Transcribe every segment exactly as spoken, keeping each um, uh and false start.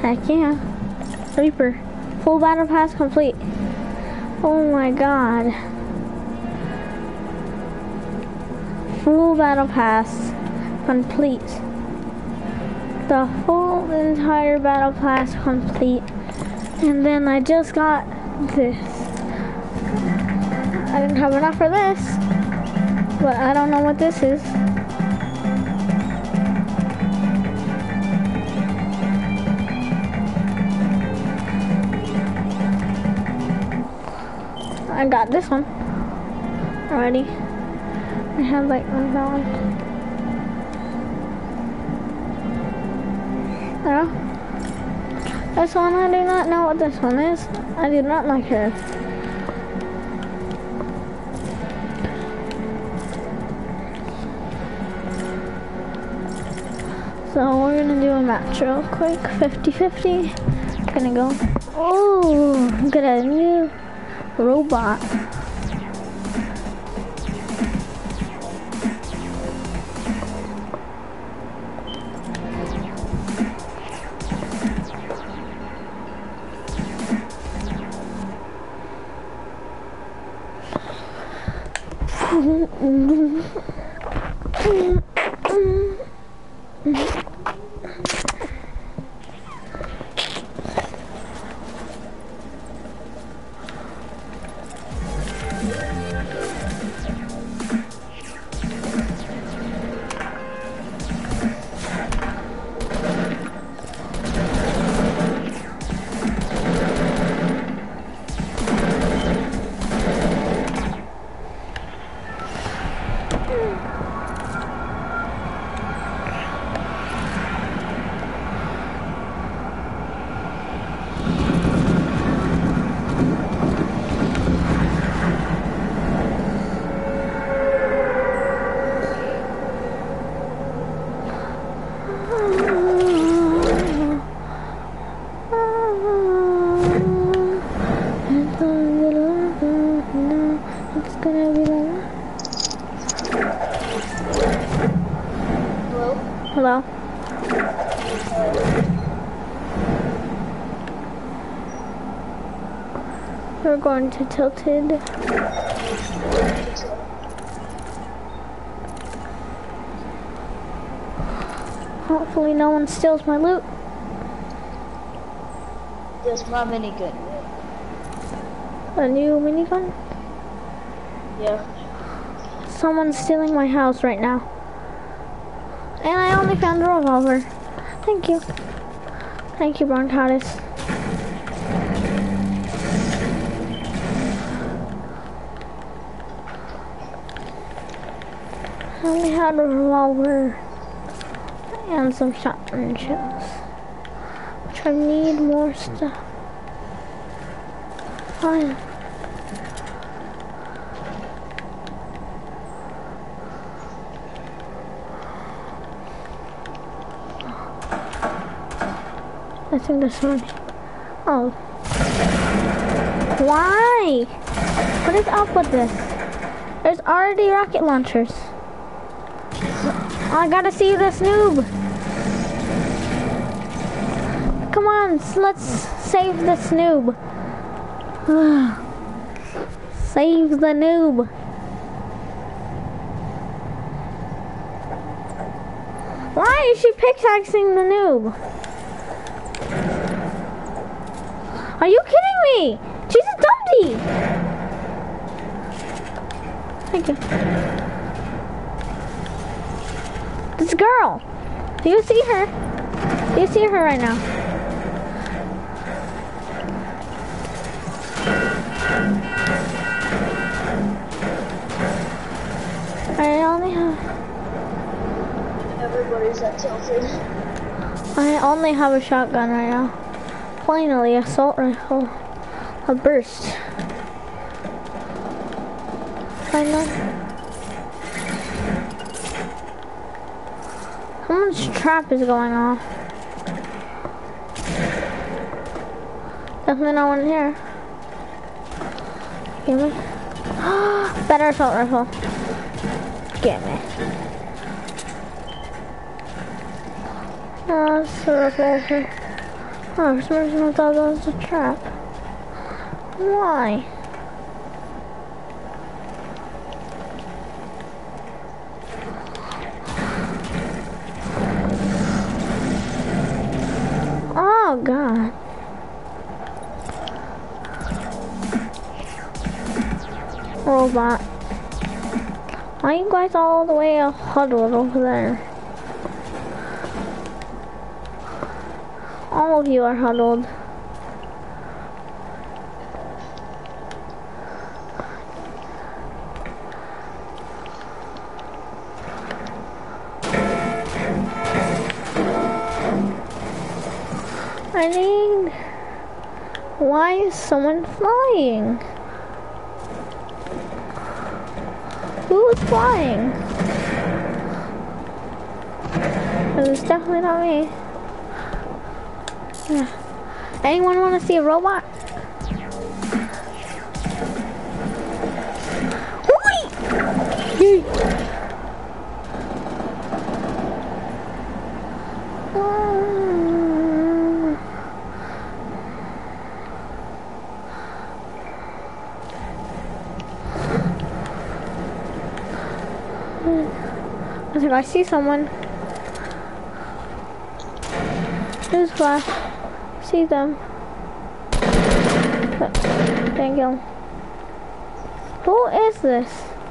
Heck yeah. Reaper. Full battle pass complete. Oh my god. Full battle pass complete. The whole entire battle pass complete. And then I just got this. I didn't have enough for this, but I don't know what this is. I got this one already. I have like one dollar. Yeah. This one, I do not know what this one is. I do not like her. So we're gonna do a match real quick, fifty fifty. Gonna go. Oh, get a new robot. Hello? We're going to Tilted. Hopefully no one steals my loot. There's my minigun. A new minigun? Yeah. Someone's stealing my house right now. And I only found a revolver. Thank you. Thank you, Bronchitis. I only had a revolver and some shotgun shells. Which I need more stuff. Fine. I think that's one. Oh. Why? What is up with this? There's already rocket launchers. I gotta see this noob. Come on, let's save this noob. Save the noob. Why is she pickaxing the noob? Are you kidding me? She's a dumpty. Thank you. This girl. Do you see her? Do you see her right now? I only have... Everybody's at Tilted. I only have a shotgun right now. Finally, assault rifle. A burst. Finally. Someone's trap is going off. Definitely no one here. Give me. Better assault rifle. Get me. Oh, that's a revolver. Oh, for some reason I thought that was a trap. Why? Oh God. Robot. Why are you guys all the way huddled over there? All of you are huddled. I need... Why is someone flying? Who is flying? It was definitely not me. Yeah. Anyone want to see a robot? I think I see someone. Newsflash. See them. But, thank you. Who is this?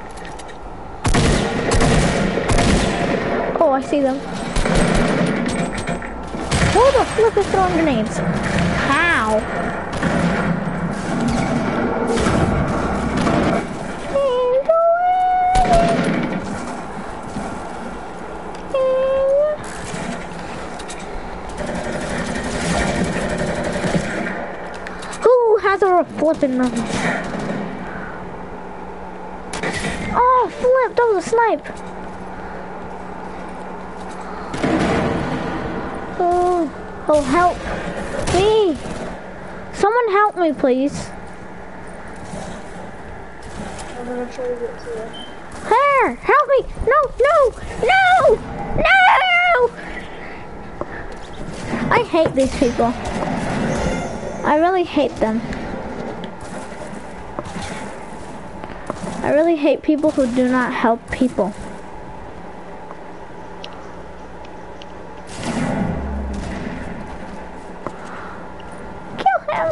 Oh, I see them. Who the flip is throwing grenades? How? Flipping them. Oh, flip! That was a snipe. Oh, oh, help me! Someone help me, please. I'm gonna try to get to you. Here, help me! No, no, no, no! I hate these people. I really hate them. I really hate people who do not help people. Kill him!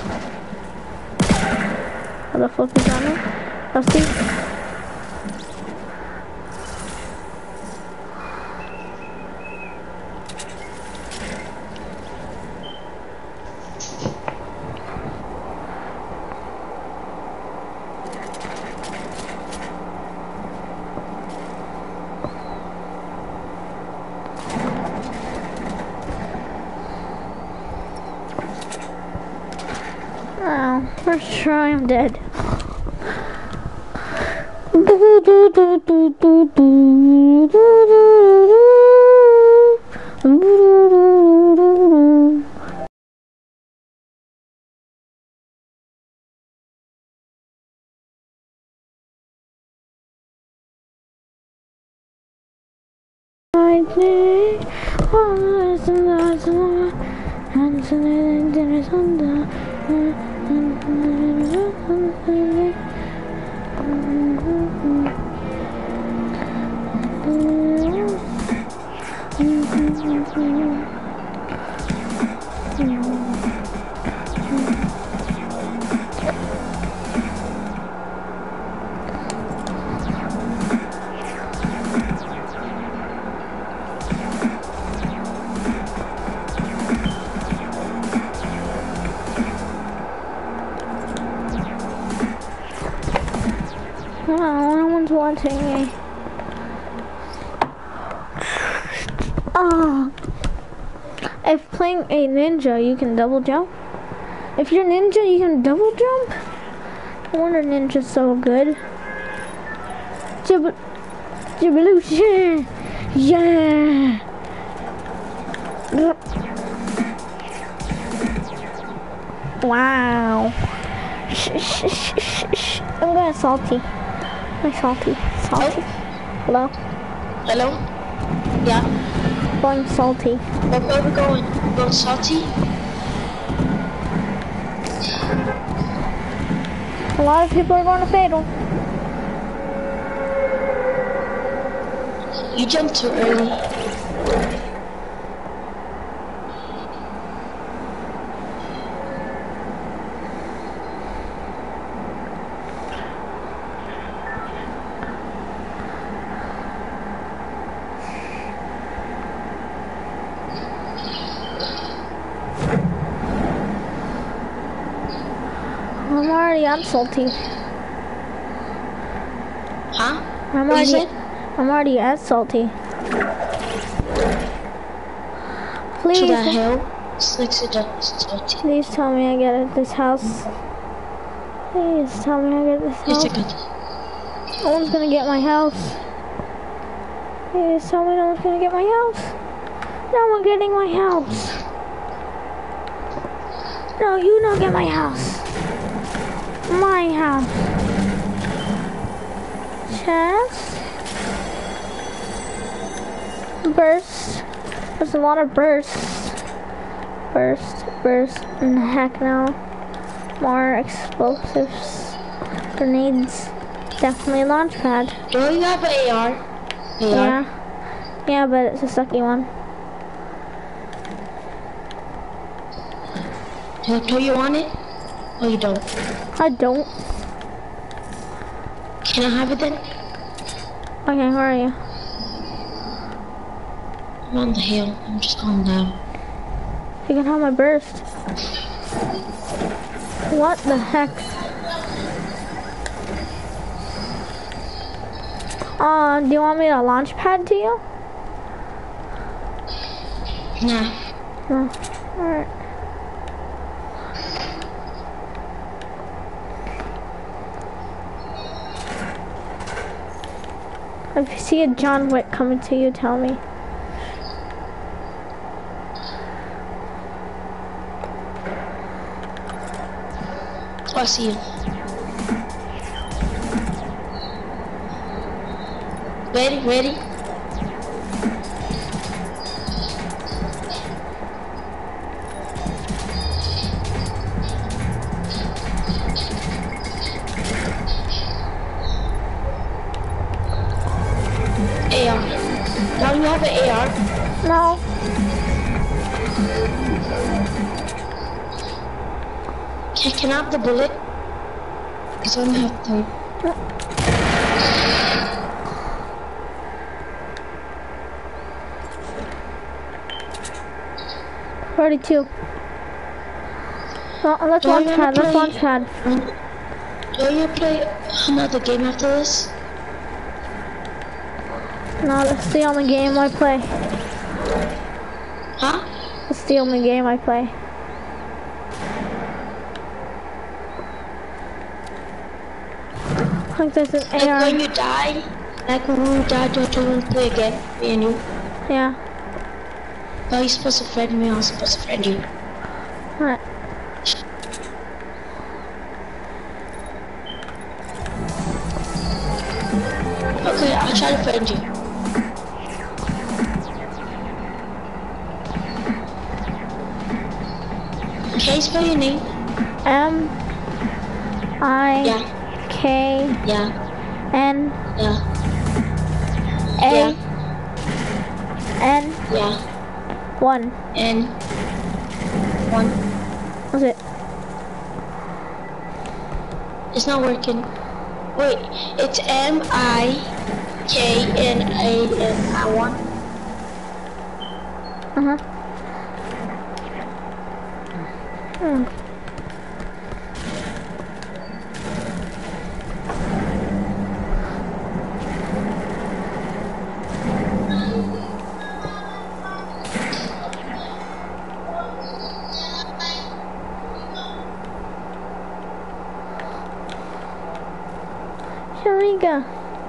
How the fuck is on me? Let's see. First try, I'm dead. Oh, no one's watching me. Oh. If playing a ninja, you can double jump. If you're ninja, you can double jump. I wonder ninja's so good. Jib Jibaloosh, yeah. Wow. Shh, shh, shh, shh, shh. I'm going salty. My salty, salty. Hello? Hello? Yeah? Going salty. Where are we going? Going salty? A lot of people are going to Fatal. You jumped too early. I'm already I'm salty. Huh? I'm What you already said? I'm already as salty. To Please, the hell? Six to the salty. please tell me I get at this house. Please tell me I get this It's a house. good. No one's gonna get my house. Please tell me no one's gonna get my house. No one getting my house. No, you don't get my house. My house. Chest. Burst. There's a lot of bursts. Burst, burst, and heck no. More explosives. Grenades. Definitely a launch pad. Do you have an A R? A R? Yeah. Yeah, but it's a sucky one. Do, do you want it? Or you don't? I don't. Can I have it then? Okay, where are you? I'm on the hill. I'm just going down. You can have my burst. What the heck? Uh, do you want me to launch pad to you? Nah. No. Alright. If you see a John Wick coming to you, tell me. Oh, I see you. Ready, ready? A R. Now you have an A R. No. Can, can I have the bullet? Because I only have three. forty-two. Well, let's Do I launch wanna pad, let's play- launch pad. Do you play another game after this? No, that's the only game I play. Huh? That's the only game I play. I think there's an Like A R. when you die, like when you die, do you want to play again? Me and you? Yeah. Oh, you're supposed to friend me, I'm supposed to friend you. Alright. Okay, I'll try to friend you. Can you spell your name? M I Yeah, K yeah, N yeah, A yeah, N yeah. one. And one. That's it. It's not working. Wait, it's M I K N A N I one. Uh huh. Hmm. Here we go.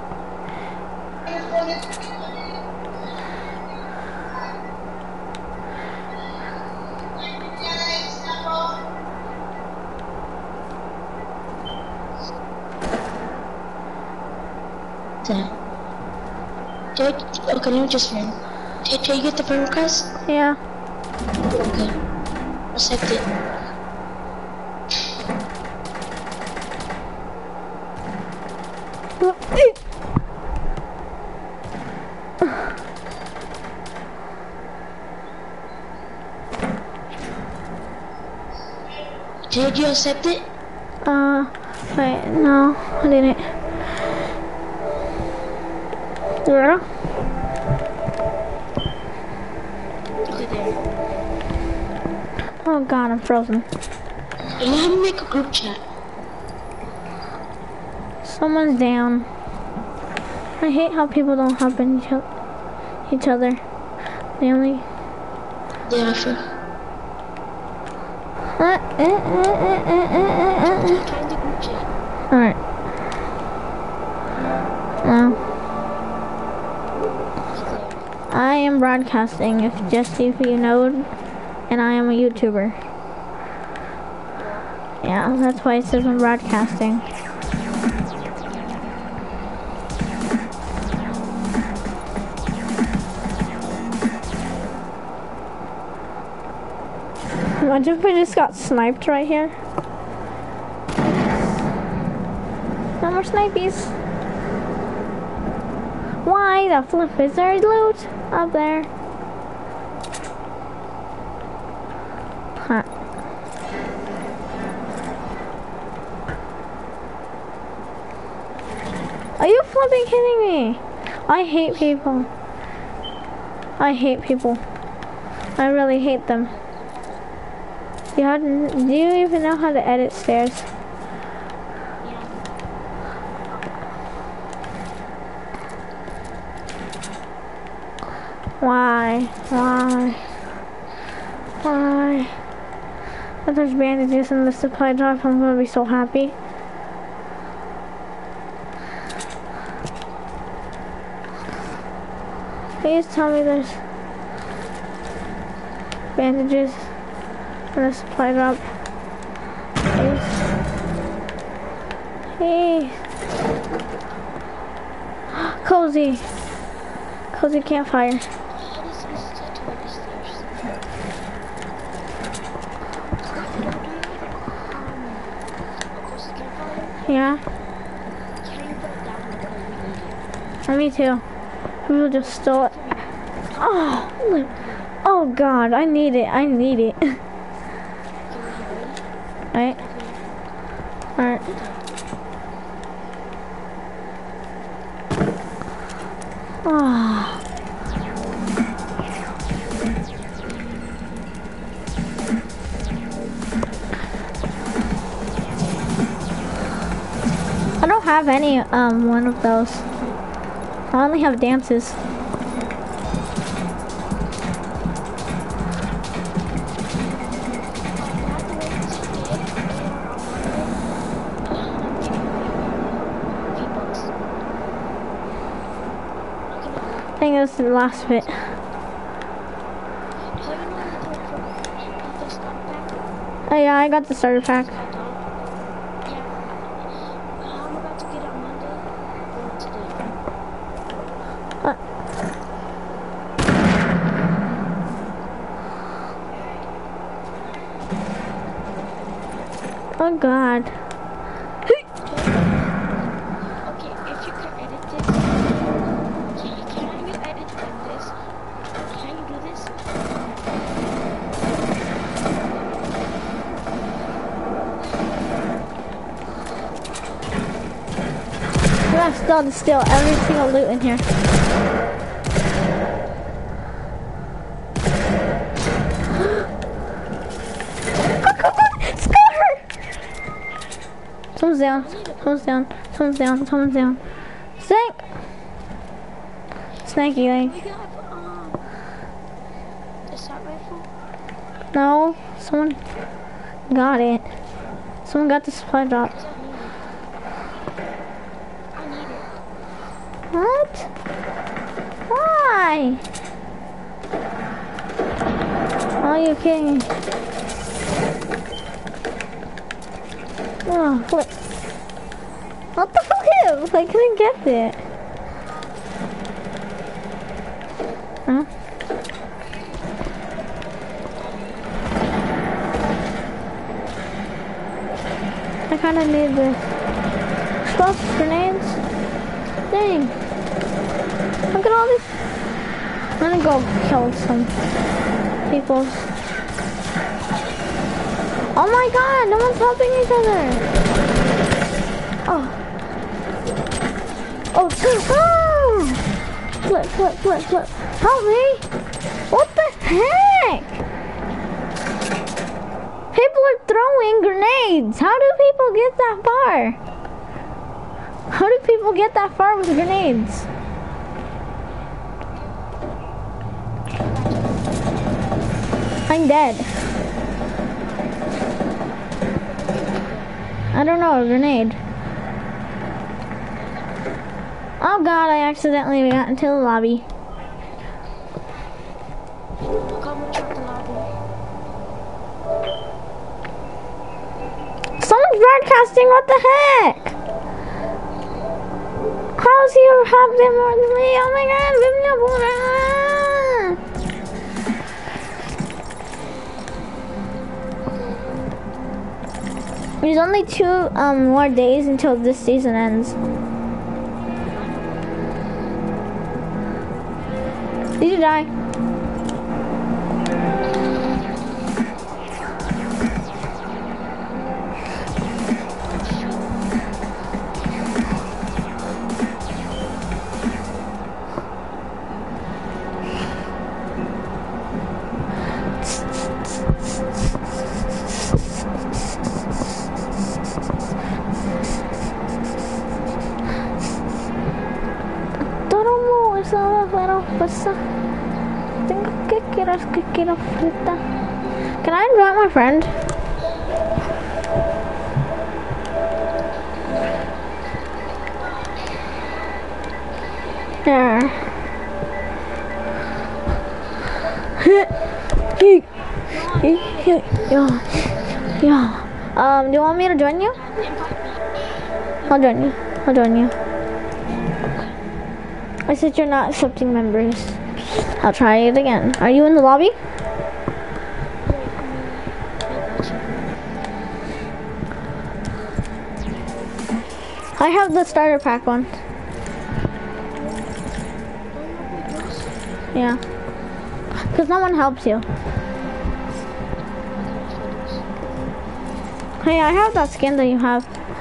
There. Do I, okay, let me just friend. Did, did you get the friend request? Yeah. Okay. Accept it. Did you accept it? Uh, wait, no, I didn't. Girl? Okay, there. Oh god, I'm frozen. And let me make a group chat. Someone's down. I hate how people don't help each o- each other. They only... Yeah, sure. Uh, uh, uh, uh, uh, uh, uh, uh. Join the group chat. Alright. Now, I am broadcasting, if just if you know, and I am a YouTuber. Yeah, that's why it says I'm broadcasting. Imagine if we just got sniped right here. No more snipies. Why the flip is there loot up there? Huh. Are you flipping kidding me? I hate people. I hate people. I really hate them. Do you, have, do you even know how to edit stairs? Why? Why? Why? If there's bandages in the supply drop, I'm gonna be so happy. Please tell me there's bandages in the supply drop. Please. Hey. Cozy. Cozy campfire. Yeah. Oh, me too. People just stole it. Oh, oh God! I need it. I need it. Right. All right. Oh. I don't have any um one of those. I only have dances. I think that's the last bit. Oh yeah, I got the starter pack. Oh God. Okay, if you can edit this, can, can you edit like this? Can you do this? We have still to steal every single loot in here. Someone's down, someone's down, someone's down, someone's down. Snake! Snaky leg. We got, um, the assault rifle? No, someone got it. Someone got the supply drop. I need it. What? Why? Are you kidding me? Oh, what? What the fuck is? I couldn't get it. Huh? I kinda need the explosive grenades. Dang. Look at all this. I'm gonna go kill some people. Oh my god, no one's helping each other. Oh. Oh, oh. Flip, flip, flip, flip. Help me. What the heck? People are throwing grenades. How do people get that far? How do people get that far with grenades? I'm dead. I don't know, a grenade. Oh god, I accidentally got into the lobby. Someone's broadcasting, what the heck? How's he have them more than me? Oh my god, give me a bullet. There's only two um, more days until this season ends. Did you die? Can I invite my friend? Yeah. Yeah. Yeah. Um, do you want me to join you? I'll join you. I'll join you. I said you're not accepting members. I'll try it again. Are you in the lobby? I have the starter pack one. Yeah. Because no one helps you. Hey, I have that skin that you have.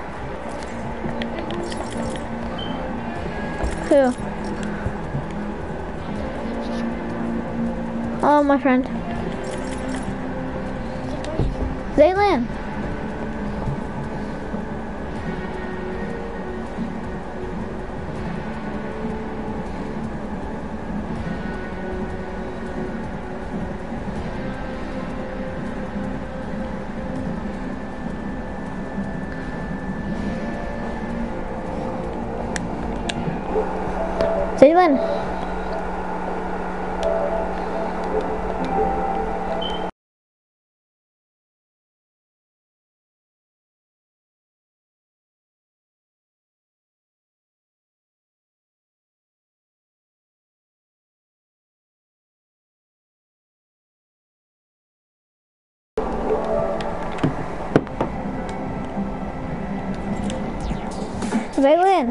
Who? Oh, my friend. Zaylan. Zaylan. Zaylan.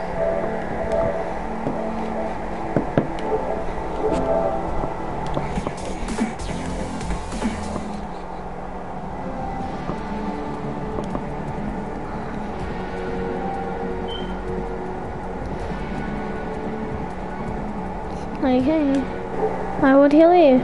Okay. I would heal you.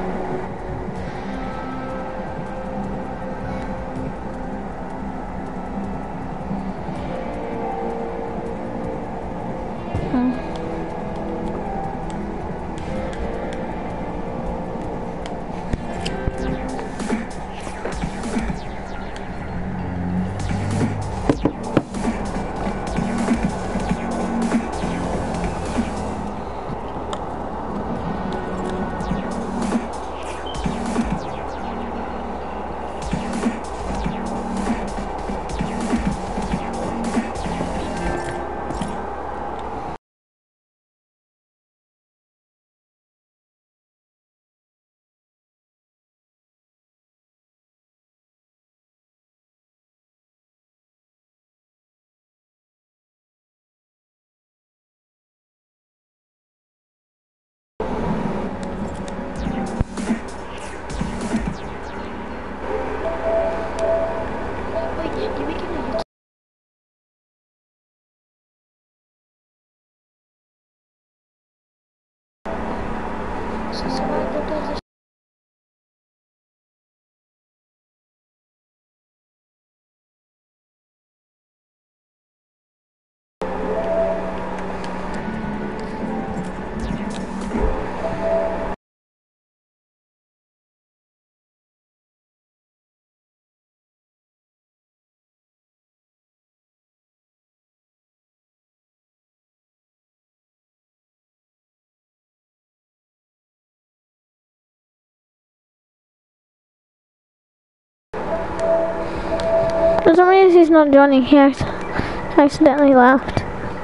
he's not joining. He ac- accidentally left.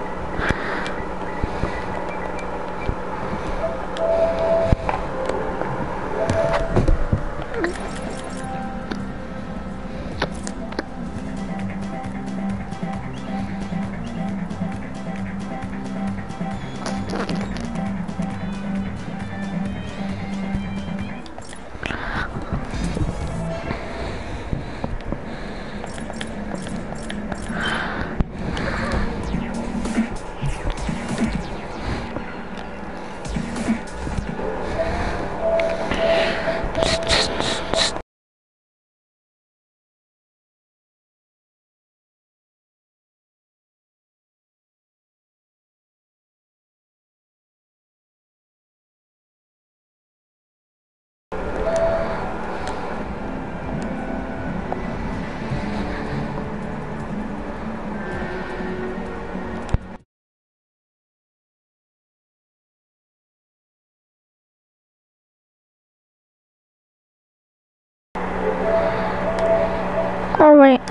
Oh wait.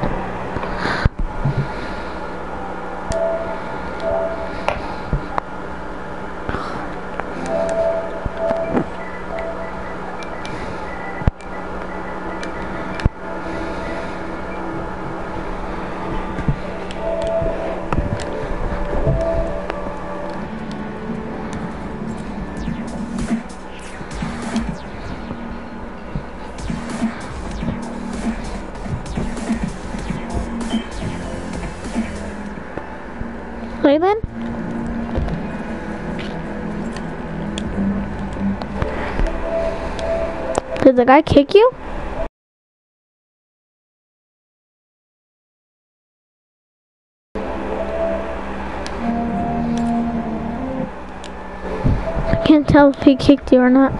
Layden? Did the guy kick you? I can't tell if he kicked you or not.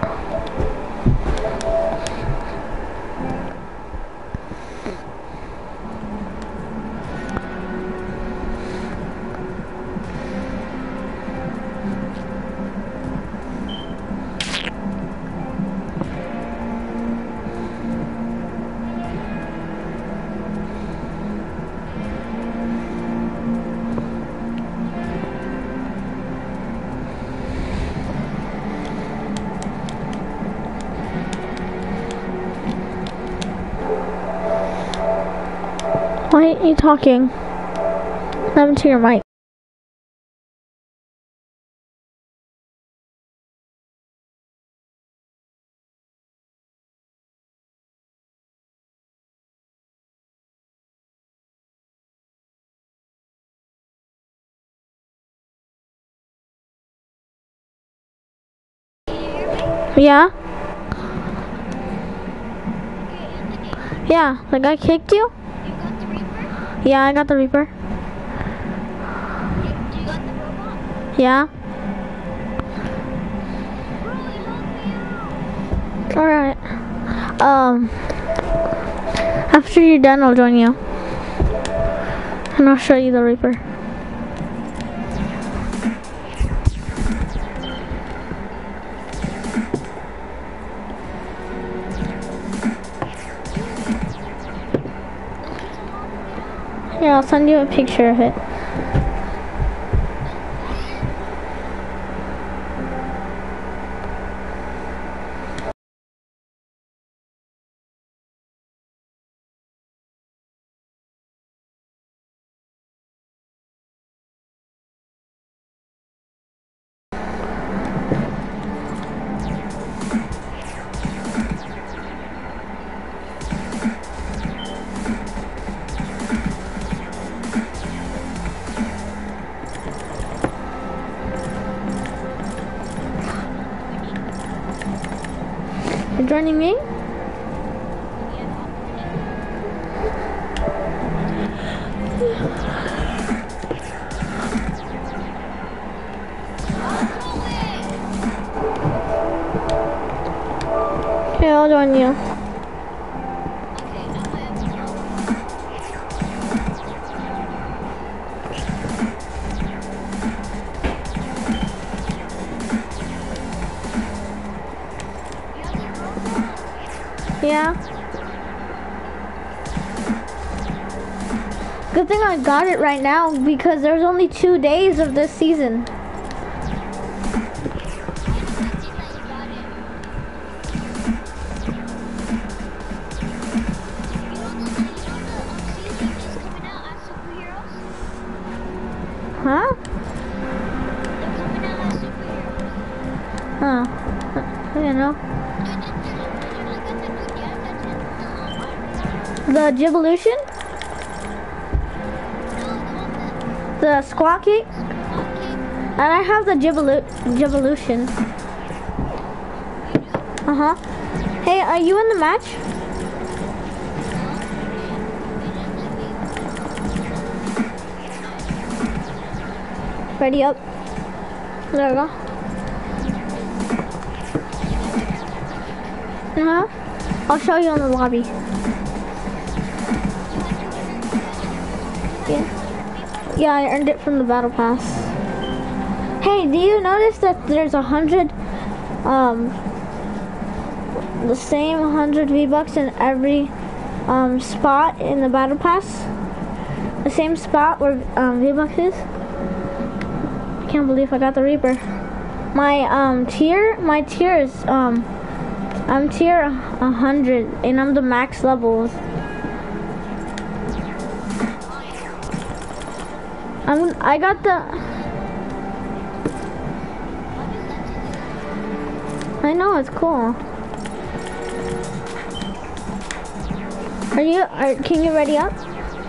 Why aren't you talking? What happened to your mic? Yeah? Yeah, the guy kicked you? Yeah, I got the Reaper. You got the robot? Yeah? Alright. Um, after you're done, I'll join you. And I'll show you the Reaper. Yeah, I'll send you a picture of it. You joining me? Okay, I'll join you. Yeah. Good thing I got it right now because there's only two days of this season. Huh? Huh. I don't know. The Givolution? The squat kick? And I have the Givolu Givolution. Uh-huh. Hey, are you in the match? Ready up. There we go. Uh-huh. I'll show you on the lobby. Yeah. Yeah, I earned it from the battle pass. Hey, do you notice that there's a hundred, um, the same hundred V-Bucks in every, um, spot in the battle pass? The same spot where, um, V-Bucks is? Can't believe I got the Reaper. My um tier, my tier is um, I'm tier a hundred, and I'm the max level. I'm I got the. I know, it's cool. Are you? Are, can you ready up?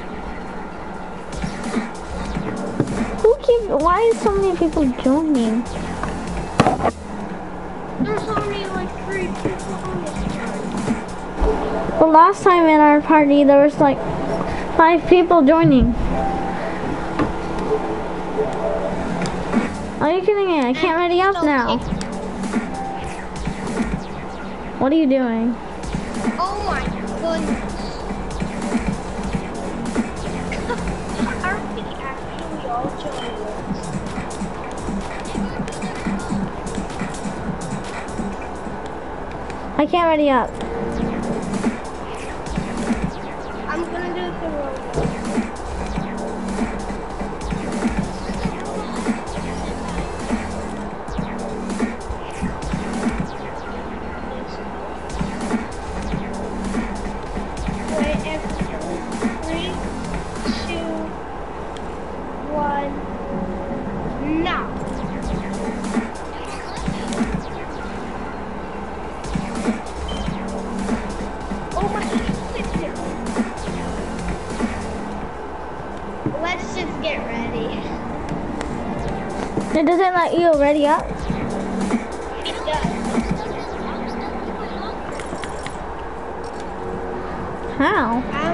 Why is so many people joining? There's only like three people on this party. The last time in our party, there was like five people joining. Are you kidding me? I can't ready up now. What are you doing? Oh my goodness. Aren't we actually all joining? I can't ready up. I'm gonna do the roll. Wait, if three, two, one, now. Let's just get ready. It doesn't let you ready up. It does. How? Um.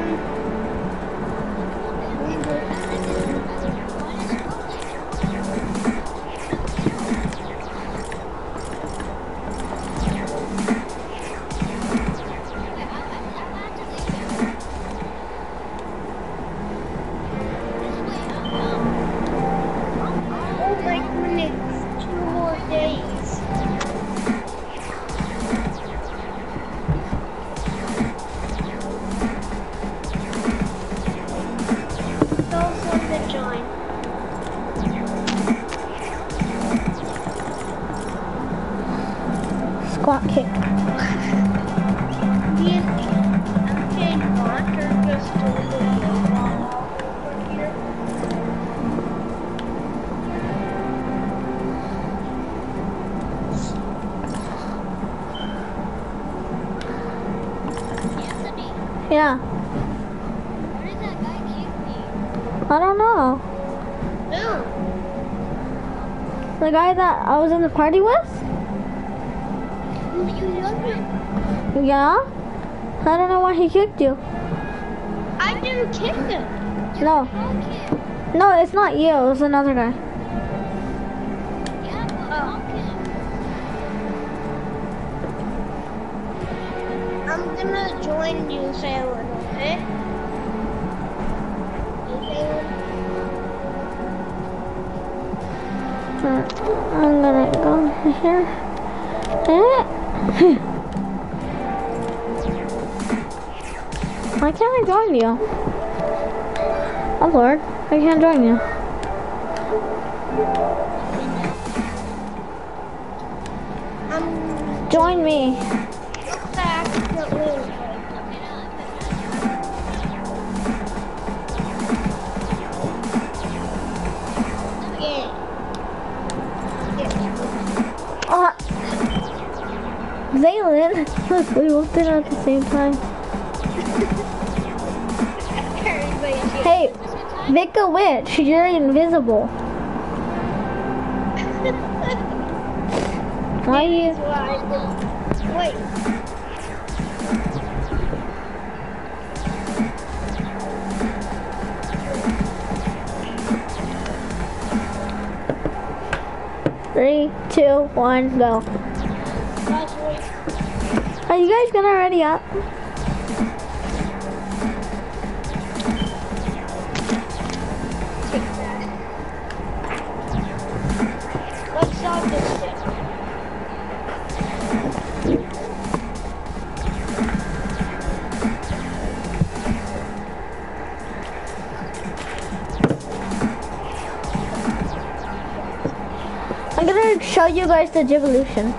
Oh my goodness, two more days. Those want to join. Squat kick. Do you think I'm getting blocked or just a little ball over here? Yeah. Where did that guy kick me? I don't know. No. The guy that I was in the party with? You love him. Yeah. I don't know why he kicked you. I didn't kick him. No. No, it's not you. It was another guy. Oh. I'm gonna join you, Salem, okay? You, Salem? Uh, I'm gonna go here. Eh. Why can't I join you? Oh Lord, I can't join you. I'm Join me. back. Yeah. Uh, Zaylin, look, we both did it at the same time. Hey, Vic a witch, you're invisible. Why are you? Wait. Three, two, one, go. Are you guys gonna ready up? Let's solve this shit. I'm gonna show you guys the Givolution.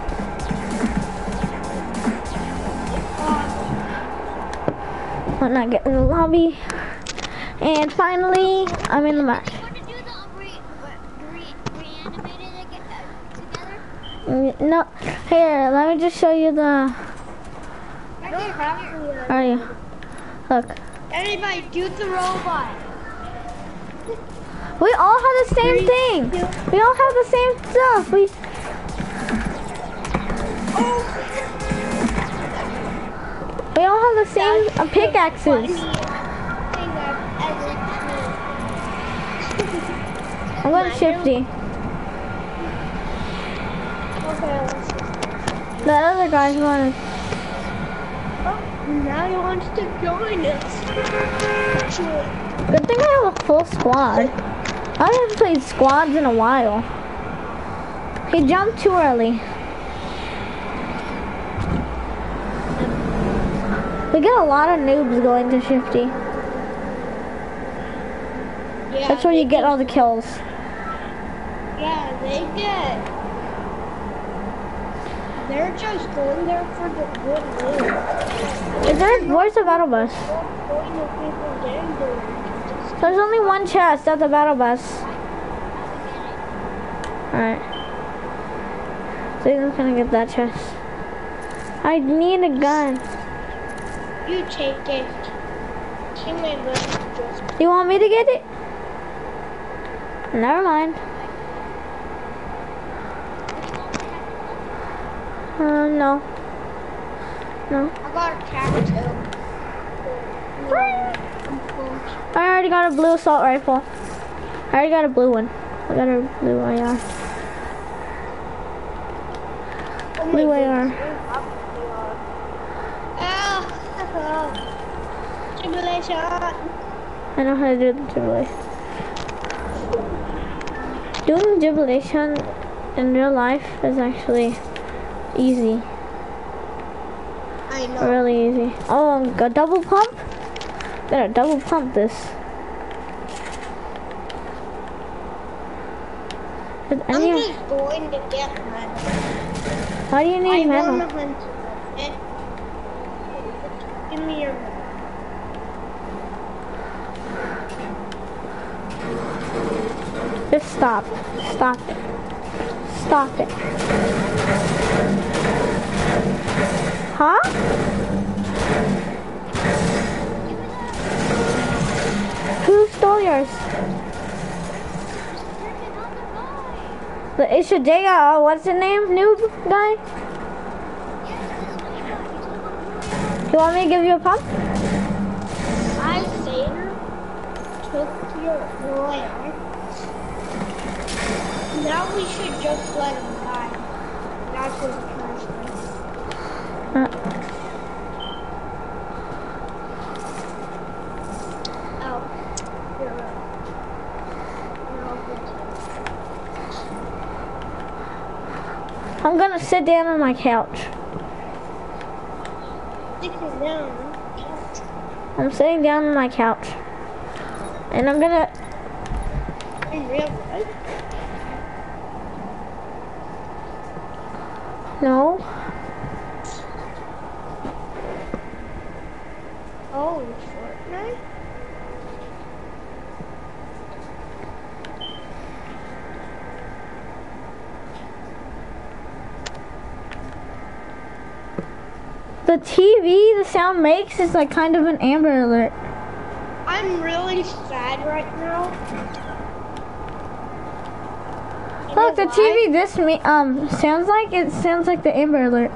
I'm not getting in the lobby. And finally, I'm in the match. Want to do the re, re, reanimated again, uh, together? Mm, no, here, let me just show you the, I don't have to. are you? Look. Everybody, do the robot. We all have the same thing. We all have the same stuff. We, we all have the same uh, pickaxes. I'm going shifty. The other guys wanted. Now he wants to join us. Good thing I have a full squad. I haven't played squads in a while. He jumped too early. We get a lot of noobs going to shifty. Yeah, That's where you they get all the kills. Yeah, they get. They're just going there for the good loot. Is there where's the battle bus? Going to people getting there. There's only one chest at the battle bus. Alright. So I'm gonna get that chest. I need a gun. You take it. She may let just. You want me to get it? Never mind. Uh, no. No. I got a cat too. I already got a blue assault rifle. I already got a blue one. I got a blue A R. Blue A R. Oh, tribulation. I know how to do the jubilation. Doing jubilation in real life is actually easy. I know. Really easy. Oh, a double pump? Gotta double pump this. Is I'm any- just going to get mine. Why do you need I metal? want to hunt it. Give me your metal. Just stop. Stop it. Stop it. Huh? Who stole yours? The Ishadega, uh, what's the name? Noob guy? You want me to give you a pump? I Seder took your oil. Now we should just let him die. That's his punishment. Uh, Oh, you're right. You're all good. I'm gonna sit down on my couch. Sitting down. I'm sitting down on my couch. And I'm gonna... In real life? No. Oh, Fortnite? The T V, the sound makes is like kind of an Amber Alert. I'm really sad right now. You Look, know the why? T V this me um sounds like it sounds like the Amber Alert.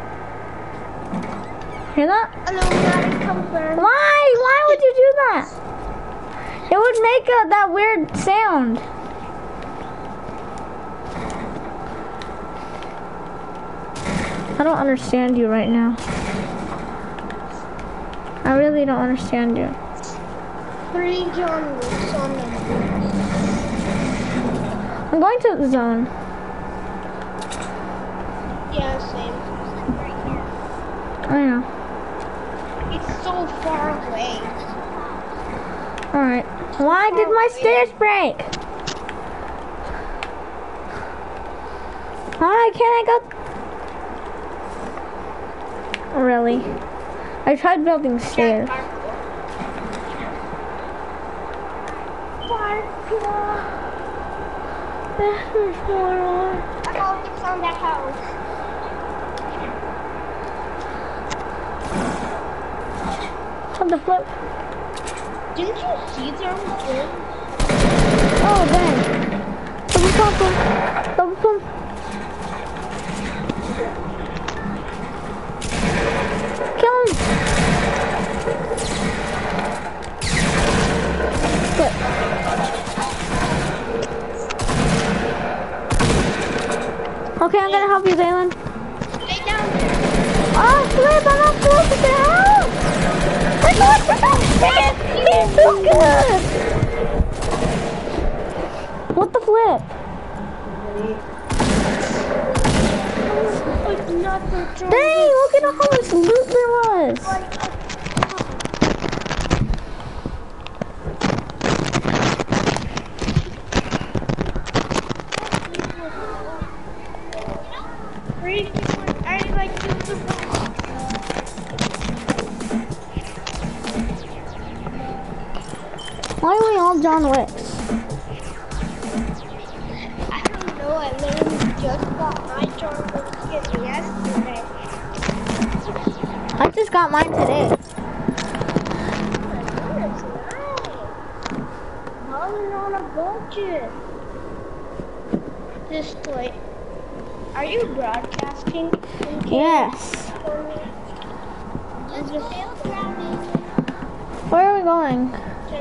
Hear that? Hello, Maddie, confirmed. Why? Why would you do that? It would make a, that weird sound. I don't understand you right now. I really don't understand you. Three John Wicks on the I'm going to the zone. Yeah, same. I know. It's so far away. Alright. Why did my stairs break? Why can't I go? Really? I tried building stairs. There's more on. I thought we found that house. On the flip. Didn't you see them again? Oh, dang. Double pump him. Double pump. Kill him. Flip. Okay, I'm gonna help you, Zaylin. Stay down. Oh, flip, I'm not supposed to help. I thought that he's so good. What the flip? Like nothing. Dang, look at how much loot there was. I like to Why are we all John Wicks? I don't know, I literally just got my John Wick skin yesterday. I just got mine today. That's nice. Calling on a budget. Display. Are you broadcasting? Yes. Is it Where are we going?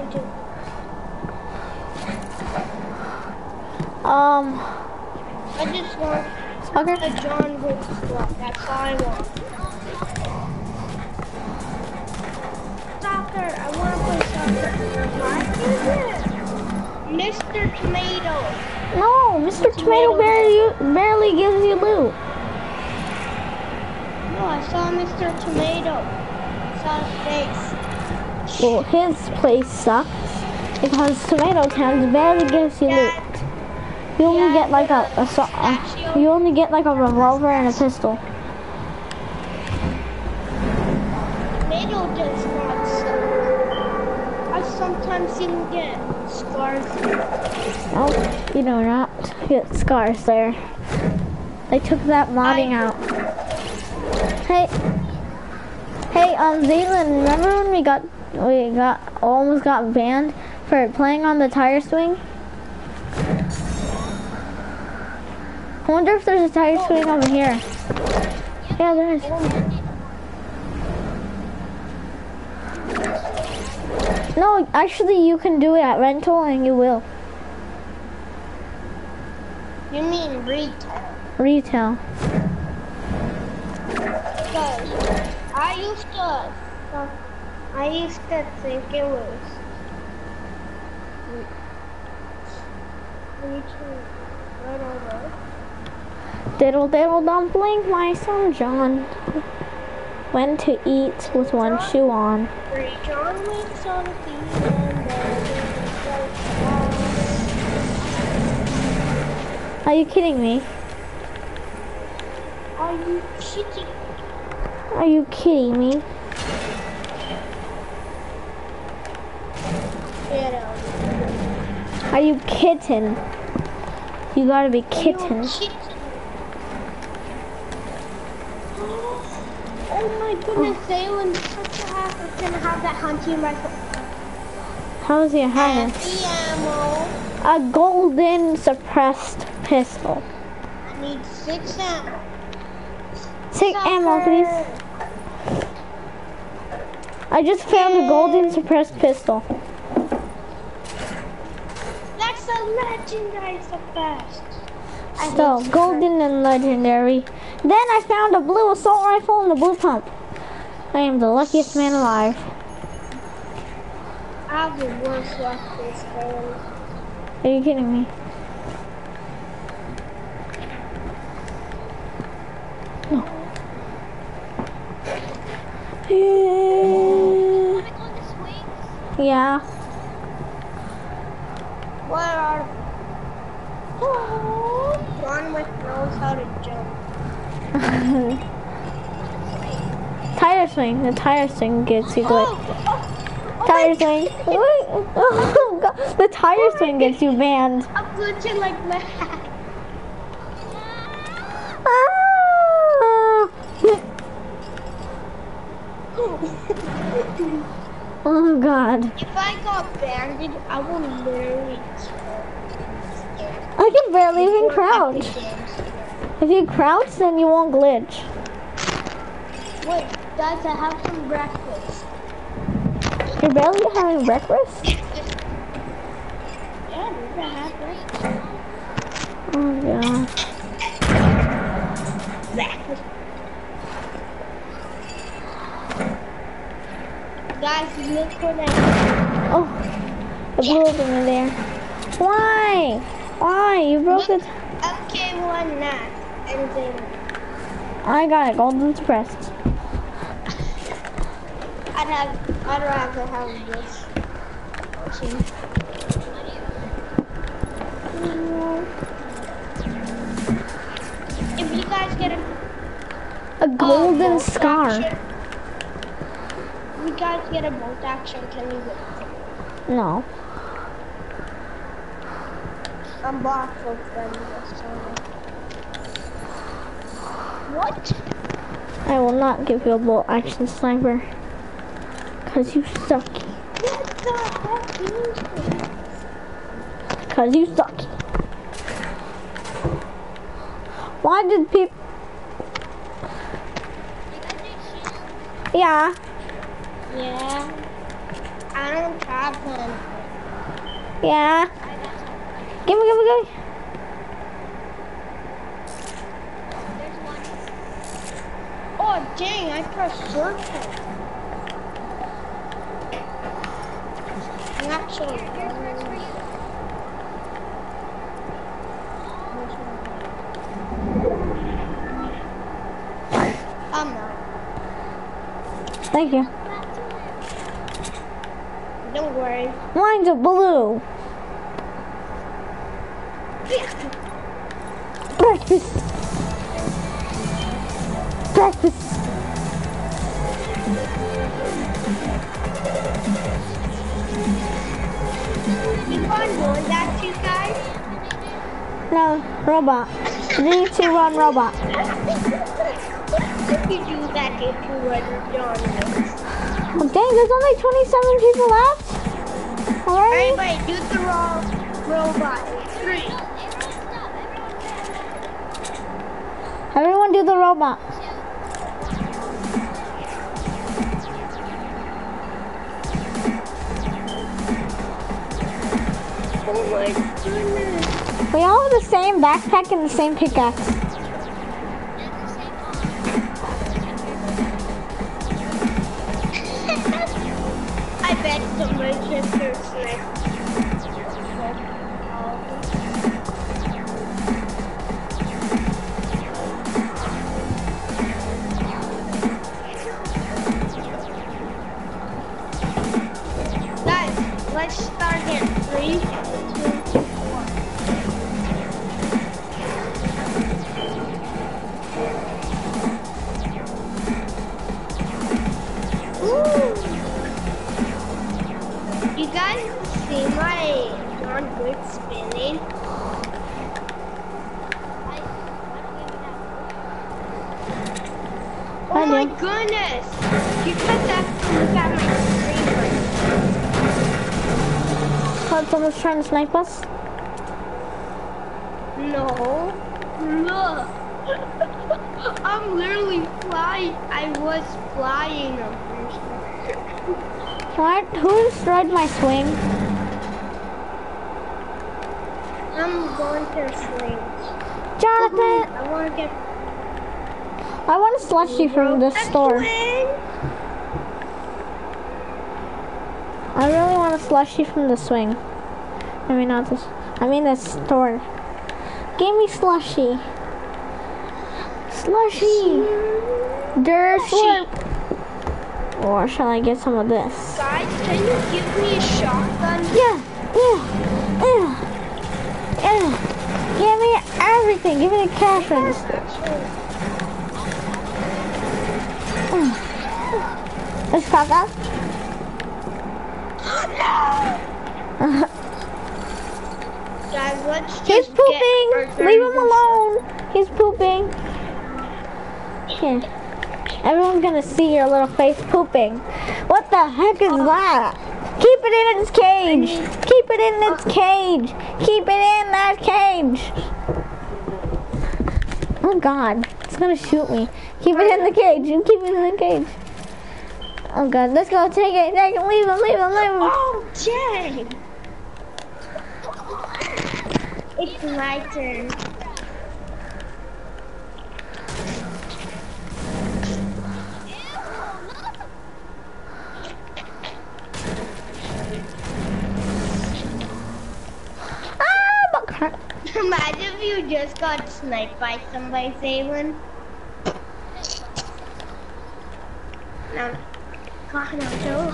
Um, I just want soccer? a John Wick squad. That's all I want. Soccer. I want to play soccer. Why is it? Mister Tomato. No, Mister Tomato barely, barely gives you loot. No, I saw Mister Tomato. I saw his face. Well, his place sucks because Tomato Town barely gives you loot. Yeah. You only Yeah, get like a, a, so- Pistachio. a you only get like a revolver and a pistol. Tomato does not suck. I sometimes even get scars. No, you do not get scars there. They took that modding I- out. Hey, hey, um, Zaylin, remember when we got we got almost got banned for playing on the tire swing? I wonder if there's a tire swing over here. Yeah, there is. No, actually, you can do it at rental, and you will. You mean retail? Retail. Because I used to, uh, I used to think it was retail. I don't know. Diddle diddle dumpling, my son John went to eat with one shoe on. Three John Wicks on the end. you kidding me? Are you cheating? Are you kidding me? Get out. Are you kitten? You gotta be Are kitten. you cheating? Oh my goodness, Zaylin, such a hack is gonna have that hunting rifle. How's your And hat? the ammo. A golden suppressed pistol. I need six ammo. Take ammo, please. I just found a golden suppressed pistol. That's a legendary suppressed. I So, hate golden and legendary. Then I found a blue assault rifle and a blue pump. I am the luckiest man alive. I have the worst luck this game. Are you kidding me? No. Wanna go to swings? Yeah. What are... Oh, John knows how to jump. Tire swing. The tire swing gets you good. Oh, Tire swing. Oh, God. The tire swing gets you banned. I'm glitching like mad. Ah. Oh God. If I got banded, I will literally I can barely even crouch. If you crouch, then you won't glitch. Wait, guys, I have some breakfast. You're barely having breakfast? Yeah, dude, I have breakfast. Oh God. Breakfast. Guys, look for that. Oh, the blue thing in there. Why? Why? You broke it. Okay, one not. And then I got it. Golden suppressed. I'd have, I'd rather have this. If you guys get a, A golden bolt scar. action, if you guys get a bolt action, can you get No. I'm blocked with them this time. What? I will not give you a bolt action sniper. Cause you suck. What the heck is this? Cause you suck. Why did people? Yeah. Yeah. I don't have them. Yeah. Gimme, gimme, gimme. Oh dang, I pressed circle. I'm actually I'm not. Thank you. Don't worry. Mine's a blue. Breakfast. Breakfast. You fun doing that, you guys? No, robot. Three, two, one, robot. If you do that, if you run John. Oh, dang, there's only twenty-seven people left. Alright. Everybody, do the wrong robot. Three. Everyone do the robot. Oh my goodness. We all have the same backpack and the same pickaxe. I bet somebody just their sniper. Guys, let's start in three, two, one. guys see my non good spinning? I Oh my do. goodness! You guys have to look at my screen. Thought someone's trying to snipe us. No. Look. I'm literally flying. I was flying. I'm pretty sure. What? Who destroyed my swing? I'm going to swing. Jonathan! I want to get I want a slushie from the a store. swing. I really want a slushie from the swing. I mean, not this. I mean, the store. Give me slushie. Slushie. Der slurp. Or shall I get some of this? Guys, can you give me a shotgun? Yeah, yeah, yeah, yeah. Give me everything. Give me the cash register. Let's talk up. Guys, let's just He's get pooping. our Leave him guns. alone. He's pooping. Here. Everyone's gonna see your little face pooping. What the heck is that? Keep it in its cage. Keep it in its cage. Keep it in that cage. Oh God, it's gonna shoot me. Keep it in the cage. Keep it in the cage. Oh God, let's go. Take it. Take it. Leave him. Leave him. Leave him. Oh, dang. It's my turn. Ah, but crap. Imagine if you just got sniped by somebody, Zaylin. No. God, no, no.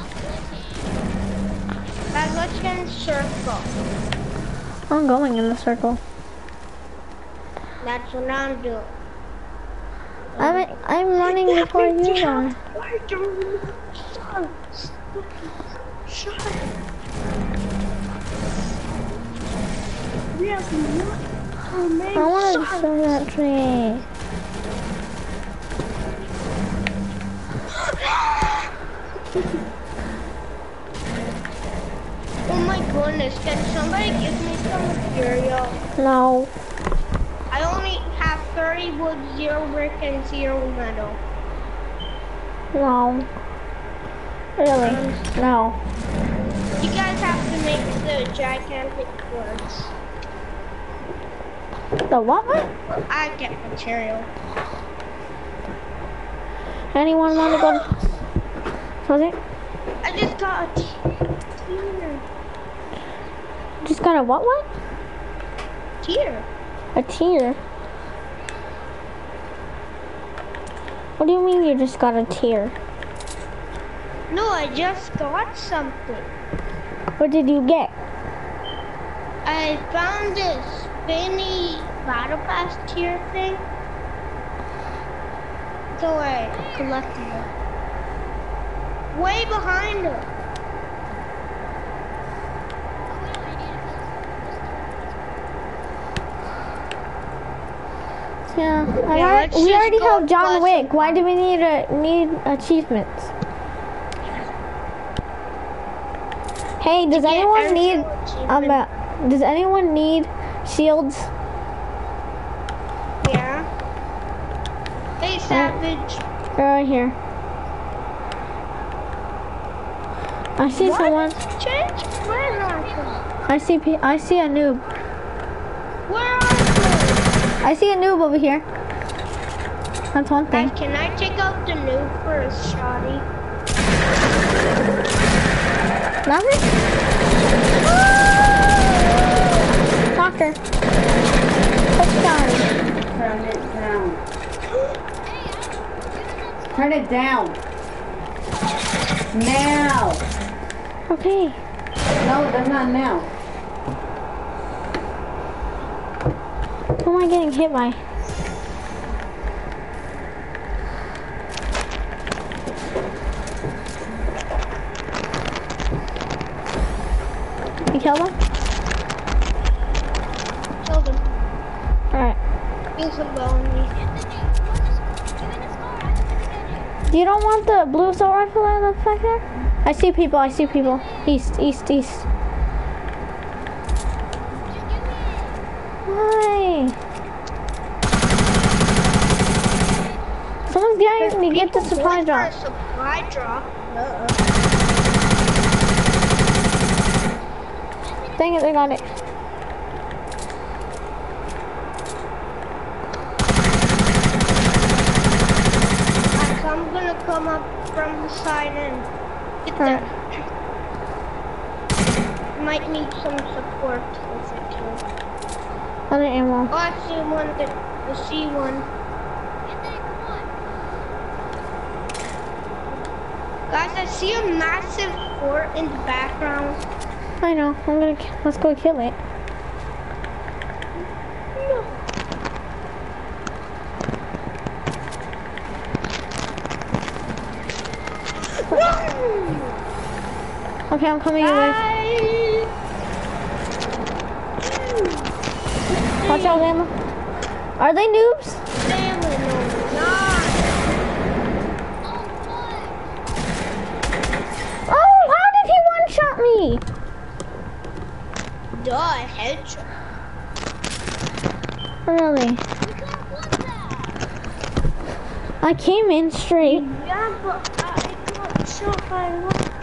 Guys, let's get in a circle. I'm going in the circle. That's what I'm doing. I'm I'm running before you are. Why don't you shut? Shut up. We have not. Oh, man, I want to shut show that tree. Oh my goodness, can somebody give me some material? No. I only have thirty wood, zero brick, and zero metal. No. Really? No. You guys have to make the gigantic swords. The what? What? I get material. Anyone want to go? Was it? I just got a tier. Just got a what? What? Tier. A tier. What do you mean you just got a tier? No, I just got something. What did you get? I found this spinny battle pass tier thing. So I collected it. Way behind it. Yeah. Yeah, I let's we just already go have John plus Wick. Why do we need a need achievements? Hey, does get anyone every need single um? achievement. uh, Does anyone need shields? Yeah. Hey, Savage. They're right here. I see What? someone. Change? Where are you? I see. pe- I see a noob. Where are you? I see a noob over here. That's one thing. Guys, can I take out the noob for a shotty? Nothing? Doctor. Touchdown. Turn it down. Turn it down. Now. Okay. No, they're not now. Who am I getting hit by? You killed him? Killed him. Alright. He's above me. You don't want the blue assault rifle in the back there? I see people, I see people. East, east, east. Why? Someone's getting me get the supply drop. Supply drop. Uh-uh. Dang it, they got it. I'm gonna come up from the side and get All them. Might need some support with it too. Other ammo. Oh, I see one. That, I see one. Guys, I see a massive fort in the background. I know. I'm gonna. Let's go kill it. Okay, I'm coming your way. Watch out, Lamma. Are they noobs? Oh, how did he one-shot me? Duh, headshot. Really? I came in straight. Yeah, but I'm not sure if I want to.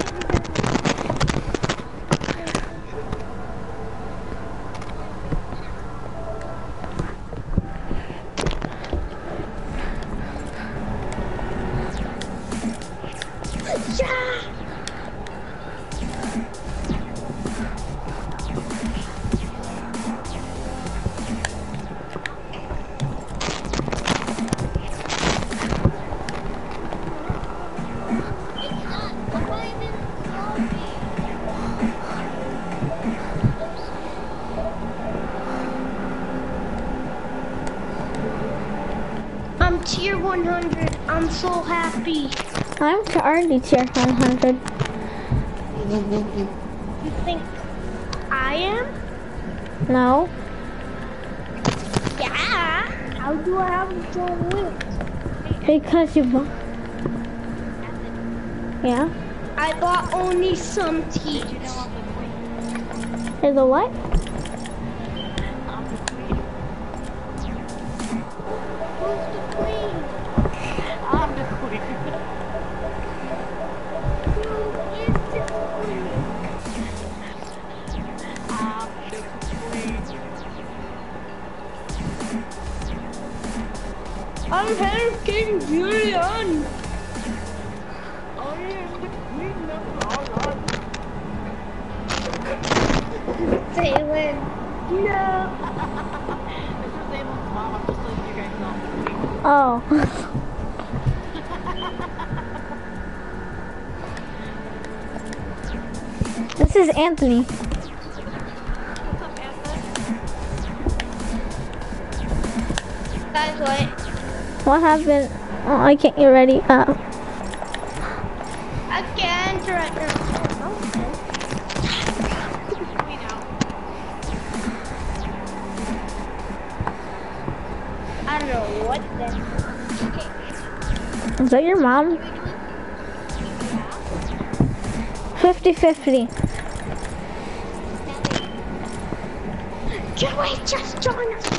I'm tier one hundred. I'm so happy. I'm already tier one hundred. You think I am? No. Yeah. How do I have a John Wick? Because you bought. Yeah? I bought only some teeth. Is a what? Who's the queen? I'm the queen. Who is the queen? I'm the queen. I'm head of King Julian. I am the queen of all gods. Taylor. No. This is Abel's mom. I'm just letting you guys know I'm the queen. Oh. This is Anthony. What's up, Anthony? Guys, what? What happened? Oh, I can't get ready. Uh, I can't right now. Queen out. I don't know what that. is that your mom? fifty fifty. Can we just join us?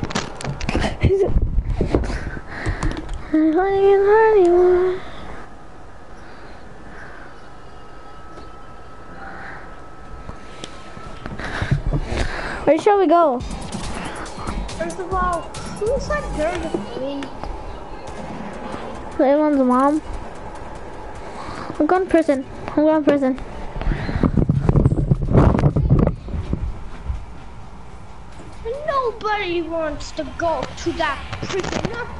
Where shall we go? First of all, who said they're the queen? Everyone's mom. I'm going to prison. I'm going to prison. Nobody wants to go to that prison. No.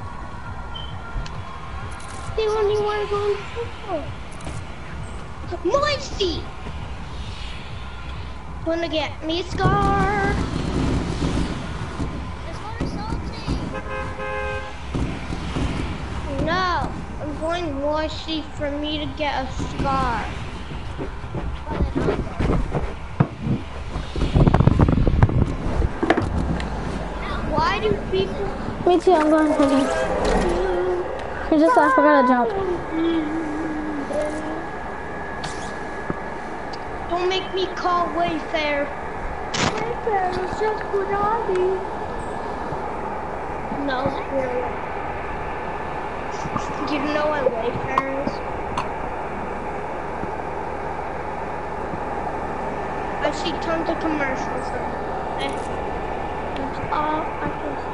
They only want to go to football. My feet. Wanna get me a scar? No, I'm going washy for me to get a scar. Me too, I'm going prison. He just I forgot to jump. Don't make me call Wayfair. Wayfair is just Punani. No, really. Do you know what Wayfair is? I see tons of commercials of it. That's all I can see.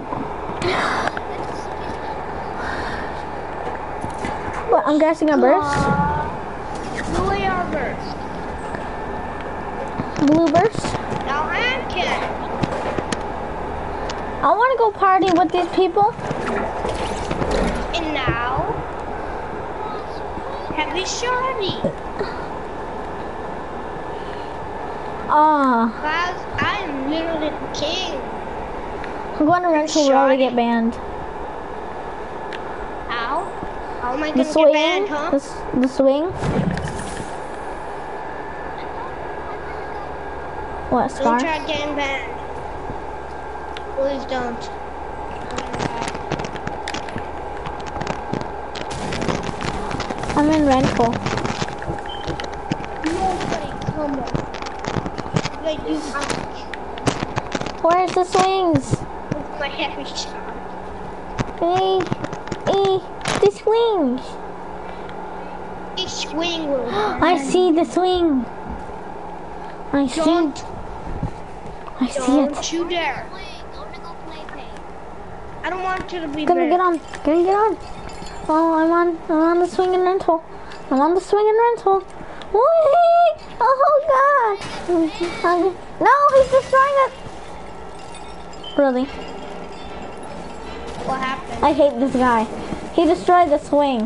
What, I'm guessing a burst? Blue A R burst. Blue burst? Now I can. I want to go party with these people. And now, heavy shorty. Ah, Guys, I am literally the king. I'm going to rental row to get banned. How? How am I The gonna swing? get banned, huh? The, s- the swing? What, Don't Scar? try getting banned. Please don't. I'm in rental. Nobody come on. Wait, you out Where's the swings? with my heavy shot. Hey, hey, the swings. A swing will I see the swing. I see Don't, it. I see it. don't you dare. Wait, I'm gonna go play pay. I don't want you to be Gonna banned. get on. Gonna get on. Oh, I'm on. I'm on the swing and rental. I'm on the swing and rental. Whee! Oh God! Um, no, he's destroying it. Really? What happened? I hate this guy. He destroyed the swing.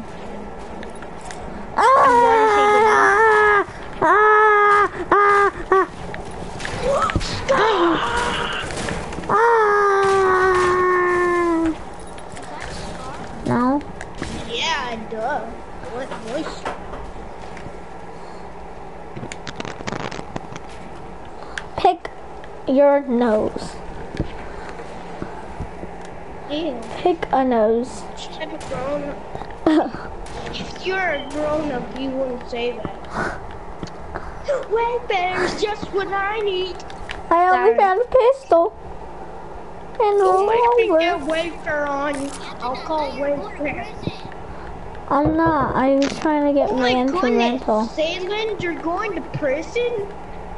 Ah! Ah! Ah! Ah! Ah! No. Yeah, duh. What voice? Pick your nose. Ew. Pick a nose. Should have grown up. If you're a grown up, you wouldn't say that. Wayfair's just what I need. I only Sorry. found a pistol. And Don't make me a get revolver. Wayfair on you. I'll call Wayfair. I'm not. I was trying to get Oh my me into goodness. rental. Salem, you're going to prison?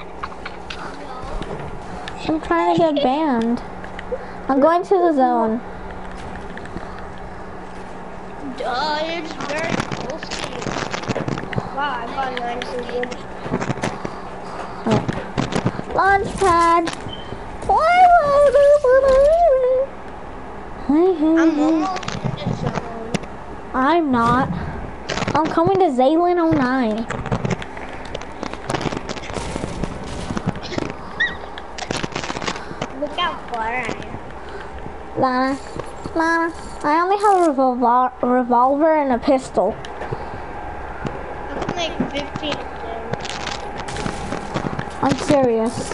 I'm trying to get banned. I'm going to the zone. Duh, it's very close to you. Wow, I got nice and good. Launch pad. I'm almost in the zone. I'm not. I'm coming to Zaylen oh nine. Look how far I am. Lana, Lana, I only have a revol revolver and a pistol. I'm like fifteen of them. I'm serious.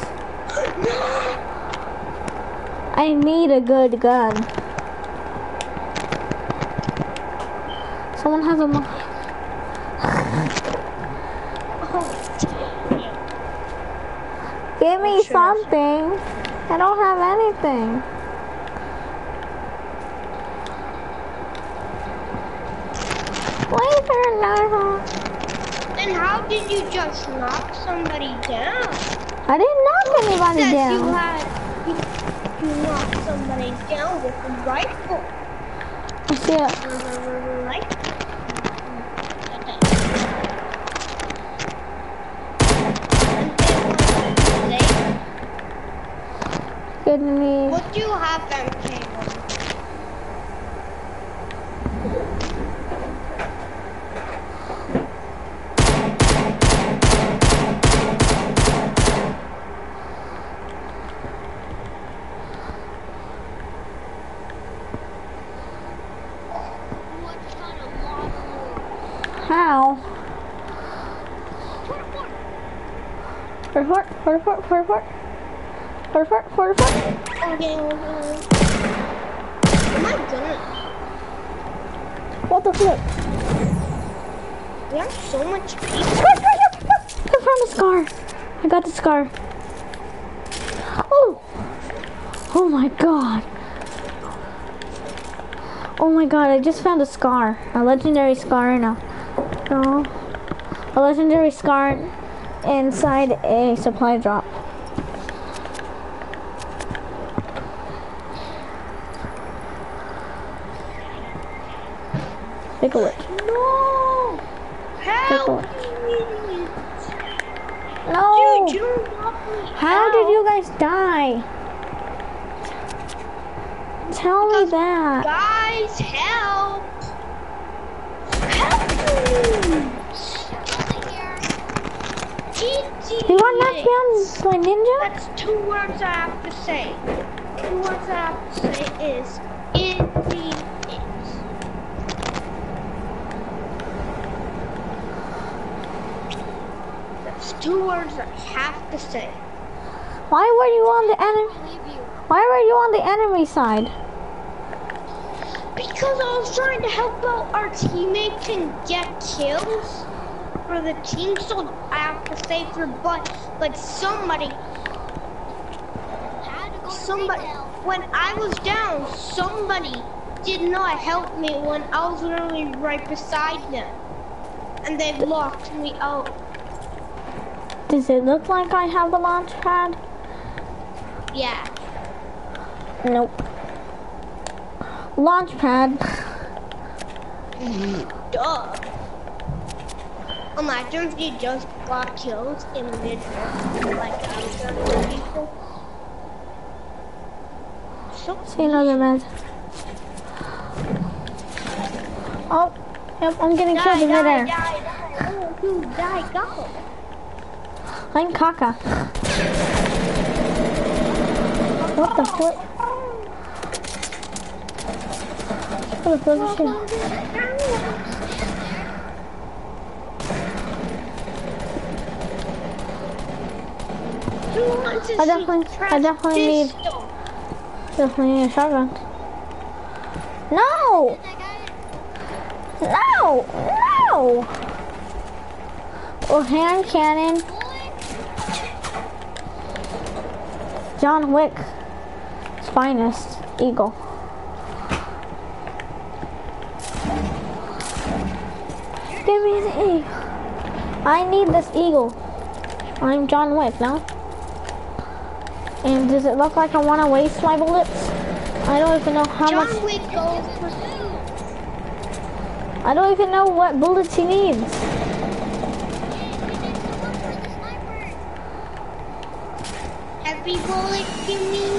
I need a good gun. Someone has a mo- Give me Sure. something. I don't have anything. Wait for another. Then how did you just knock somebody down? I didn't knock anybody Says you down. had you, you knocked somebody down with a rifle. I see it. Like Give me. what do you have M K on? What's kind of lava? How? Report, report, report. Report, report, report. Okay, okay. my goodness. What the flip? We have so much people. I found a scar. I got the scar. Oh! Oh my god. Oh my god, I just found a scar. A legendary scar in a... No. A legendary scar inside a supply drop. Take a look. No! Help Take me! No! Dude, you don't want me. How did you guys die? Tell me that. Guys, help! Help me! You got knocked down by ninja? That's two words I have to say. Two words I have to say is Indeed is. That's two words I have to say. Why were you on the enemy? Why were you on the enemy side? Because I was trying to help out our teammates and get kills for the team, so I have to say for but like somebody somebody when I was down, somebody did not help me when I was literally right beside them. And they locked me out. Does it look like I have the launch pad? Yeah. Nope. Launch pad. Duh. Imagine if you just got killed in mid like I was doing people. So See another med. Oh, yep, I'm getting killed in die, midair. die, die. Oh, dude, die, go. I'm Kaka. What the flip? What the flip is shit? I definitely, I definitely need, definitely need a shotgun. No! No! No! Or hand cannon. John Wick's finest eagle. Give me the eagle. I need this eagle. I'm John Wick, no? And does it look like I want to waste my bullets? I don't even know how John much. Wick goes for I don't even know what bullets he needs. heavy bullets, you mean?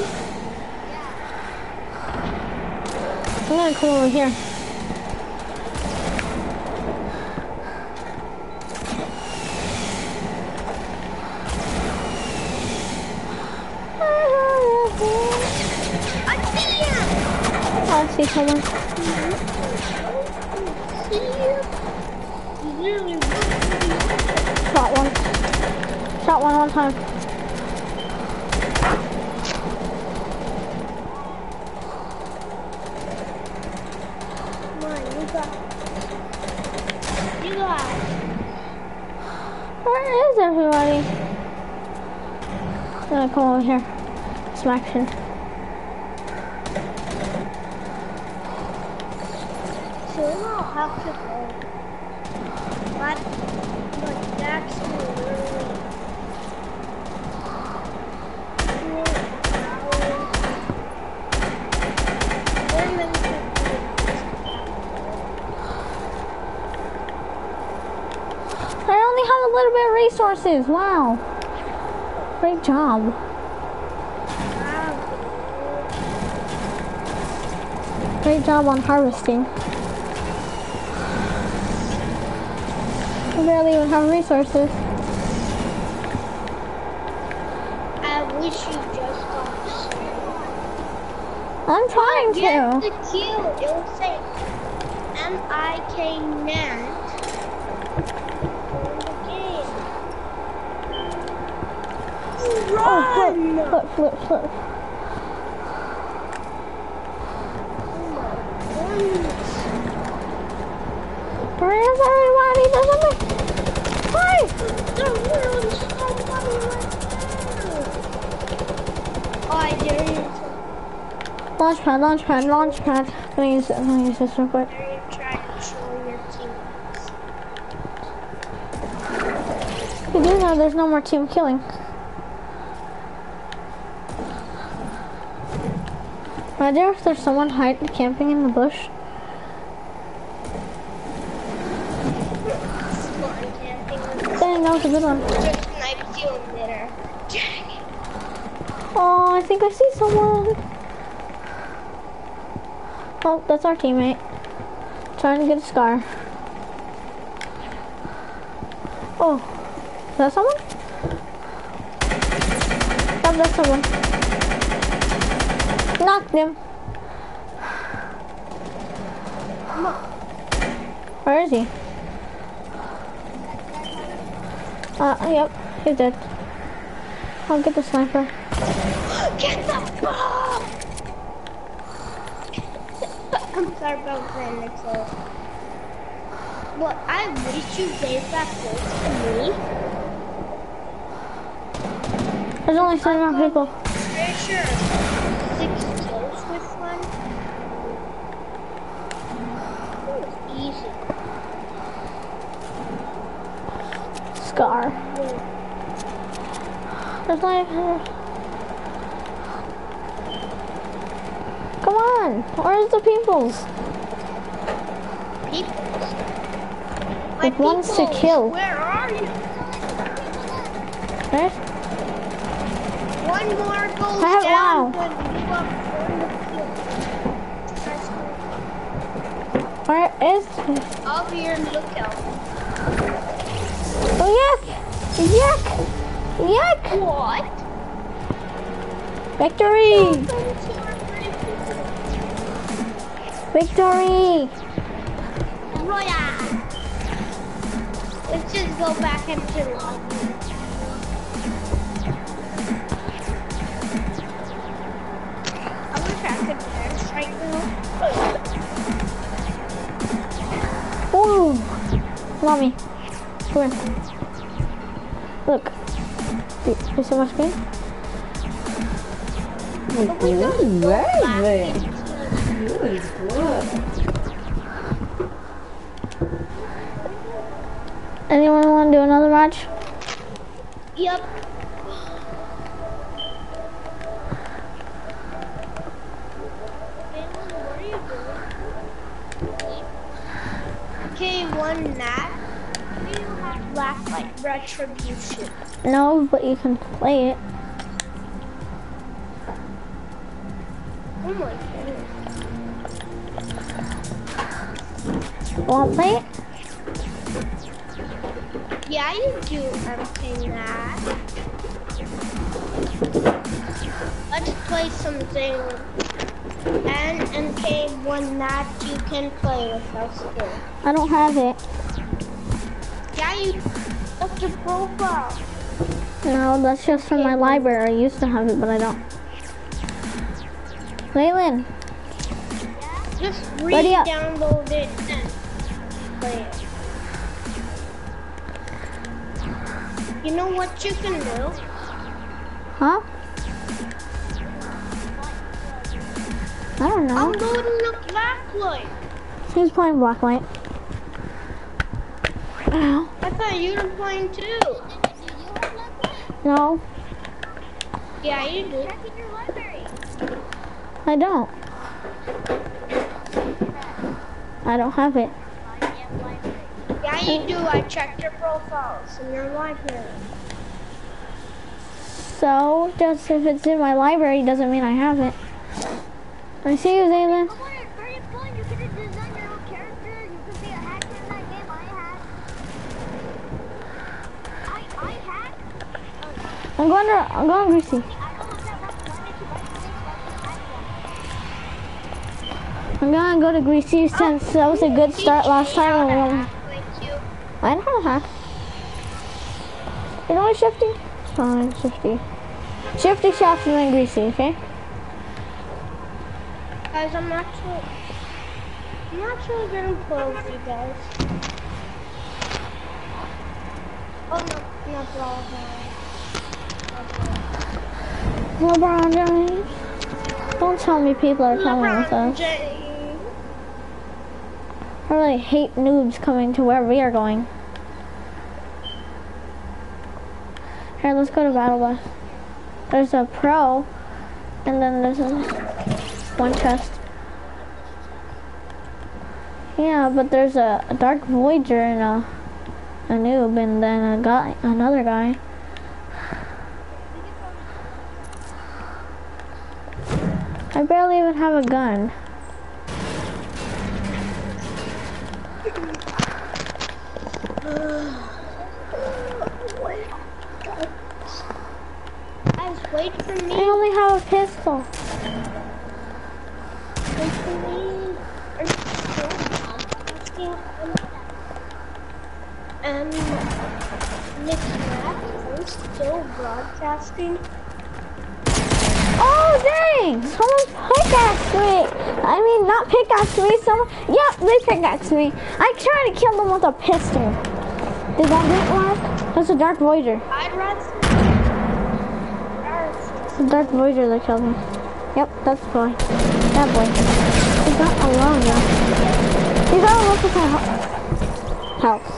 I'm gonna come over here. I see him! I see someone. See him? He's literally Shot one. Shot one one time. Come on, you got You got Where is everybody? I'm gonna come over here. Some action. So I'll have to go. But, but that's literally two hours. Then we can I only have a little bit of resources. Wow. Great job. Great job on harvesting. I barely even have resources. I wish you just got I'm trying Get to. the kill. It will say M I K Nat. Oh, flip, flip, flip, flip. Oh my Where is everybody? There's something. Hi! There's literally somebody right there. Oh, I dare you to. Launchpad, launchpad, launchpad. Let me use it. Let me use this real quick. Dare you try to show your teammates. You do know there's no more team killing. Imagine if there's someone hiding, camping in the bush. Spawn camping with Dang, that was a good one. just sniped you in there. Dang it. Oh, I think I see someone. Oh, that's our teammate. Trying to get a scar. Oh, is that someone? Yep, that's someone. Knocked him. Where is he? Uh, yep, he's dead. I'll get the sniper. Get the ball! I'm sorry about that, Nixon. Well, I wish you gave that gold to me. There's only seven more people. Pretty sure six kills with one. It was easy. Scar. There's like... Come on! Where's the peoples? Peoples. My Like one's to peoples, kill. Where are you? Right? One more goes I have- down wow. when you are on the field. Where is... I'll be your lookout. Oh, yuck! Yuck! Yuck! What? Victory! Victory! Roya! Let's just go back into lobby. I wish I could dance right now. Ooh! Mommy. Come here. Look. You you see my screen? Ooh, baby. Good work. Anyone want to do another match? Yep. Okay, one nap. Do you have Black Light Retribution? No, but you can play it. Oh my goodness. Want to play it? Yeah, you do everything that. Let's play something. And N K one that you can play with us too. I don't have it. Yeah, you. That's your profile. No, that's just from my library. I used to have it, but I don't. Laylan, Just Ready up. re-download it and play it. You know what you can do? huh? I don't I'm know. loading the Blacklight. Who's playing Blacklight? Ow. I thought you were playing too. No, Yeah, you do. Check in your library. I don't. I don't have it. Yeah, you do. I checked your profiles in your library. So, just if it's in my library doesn't mean I have it. I see you, Zaylan. Come on, it's very fun. You could design your own character. You could be a hacker in that game. I had. I I had. I'm going to, I'm going to Greasy. I don't know that one I'm gonna go to Greasy since that was a good start last time. And we- I know how to hack. You know what, Shifty? Fine, Shifty. Shifty, Shafty, and then Greasy, okay? Guys, I'm actually, I'm actually gonna play with you guys. Oh no, not LeBron. LeBron James. Don't tell me people are coming with LeBron us. James. I really hate noobs coming to where we are going. Here, let's go to Battle Bus. There's a pro, and then there's a one chest. Yeah, but there's a, a Dark Voyager and a, a noob, and then a guy, another guy. I barely even have a gun. Guys, wait for me. I only have a pistol. Wait for me. Are you still broadcasting? Um, Nick Matt, are you still broadcasting? Oh dang! Someone pickaxed me! I mean, not pickaxed me, someone... Yep, they pickaxed me. I tried to kill them with a pistol. Did that didn't work? That's a Dark Voyager. I'd rather... The Dark Voyager that killed me. Yep, that's the boy. That boy. He's not alone now. He's not alone with my house.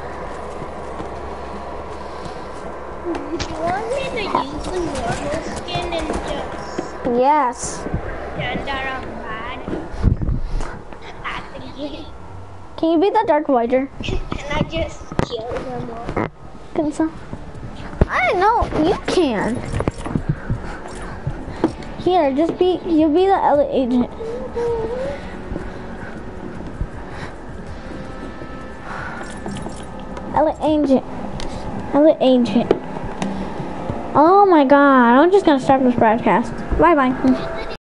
Do you want me to use the normal skin and just Yes. stand around bad at the game? Can you beat that Dark Voyager? And I just kill them all. Can some? I know you can. Here, just be. You be the Elite Agent. Elite Agent. Elite Agent. Oh my God! I'm just gonna start this broadcast. Bye bye.